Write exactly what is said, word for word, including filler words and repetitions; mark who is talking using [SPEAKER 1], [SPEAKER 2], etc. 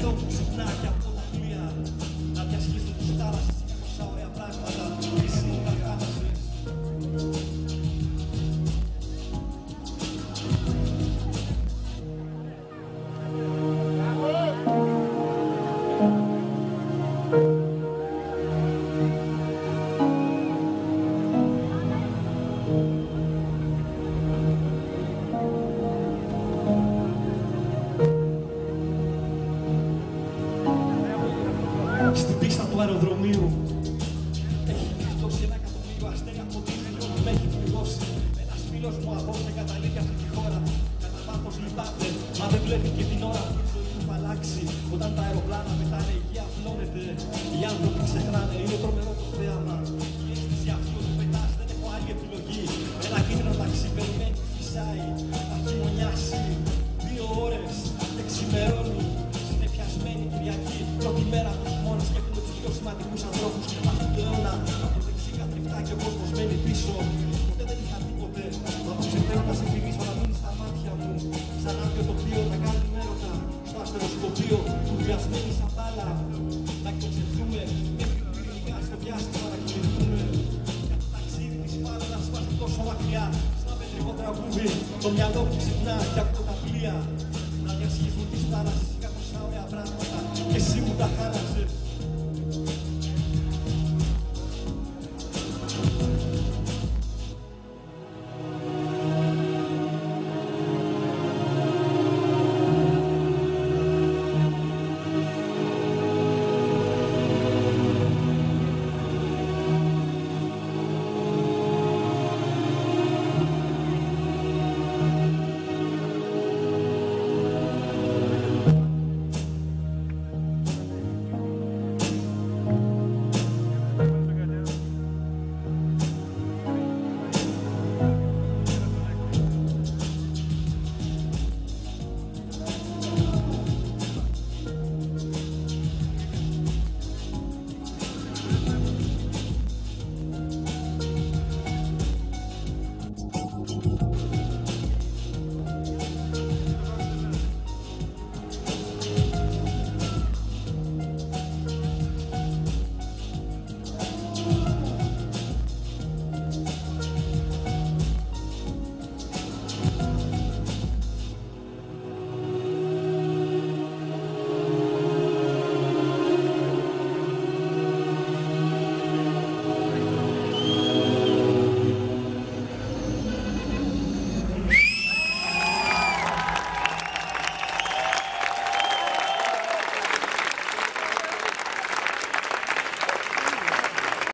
[SPEAKER 1] μυαλό μου ξυπνά και από τα πλοία να διασχίζουν τις θάλασσες και τόσα ωραία πράγματα που εσύ μου τα χάλασες. Στην πίστα του αεροδρομίου έχει γλιτώσει ένα εκατομμύριο αστέρια από τη ζωή που με έχει πληγώσει. Ένας φίλος μου απόψε καταλήγει αυτή τη χώρα. Κατά βάθος λυπάται, μα δεν βλέπει και την ώρα που η ζωή του θα αλλάξει. Όταν τα αεροπλάνα πετάνε, η γη απλώνεται. Οι άνθρωποι ξεχνάνε, είναι τρομερό το θέαμα. Η αίσθηση αυτή ότι πετάς, δεν έχω άλλη επιλογή. Ένα κίτρινο ταξί περιμένει, φυσάει, θα χειμωνιάσει. Δύο ώρες και ξημερώνει. Συνεπιασμένη Κυριακή, πρώτη μέρα του χειμώνα. Σκέφτομαι τους πιο σημαντικούς ανθρώπους αυτού του αιώνα. Από δεξί καθρεφτά και ο κόσμος μένει πίσω. Ποτέ δεν είχα τίποτε, μα το ξεφέρω να σε φιλήσω, να μείνει στα μάτια μου. Σαν άδειο τοπίο, να κάνουμε έρωτα στο αστεροσκοπείο που βιασμένοι σαν μπάλα. Να εκτοξευτούμε μέχρι πυρηνικά στο διάστημα να κινηθούμε. Για το ταξίδι της φάρας να σπάσει τόσο μακριά. Σαν ένα πετρικό τραγούδι, το μυαλό μου ξυπνά και ακούω τα πλοία να διασχίζουν τις θάλασσες.